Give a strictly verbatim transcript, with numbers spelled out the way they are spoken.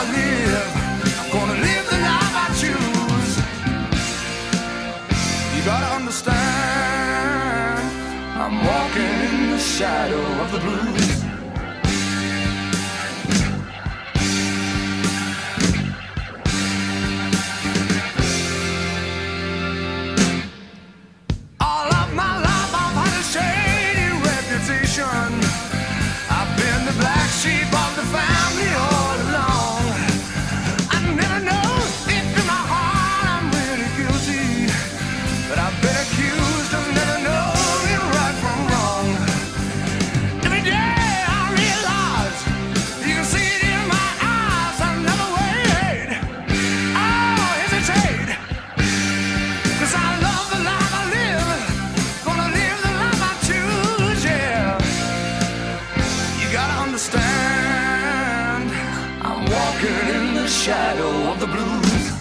live. I'm gonna live the life I choose. You gotta understand, I'm walking in the shadow of the blues. All of my life I've had a shady reputation. I've been the black sheep of the family all along. I never know if in my heart I'm really guilty, but I've been accused of never knowing right from wrong. Every day I realize, you can see it in my eyes, I never wait, oh, hesitate, 'cause I love the life I live, gonna live the life I choose, yeah. You gotta understand, I'm walking in the shadow of the blues.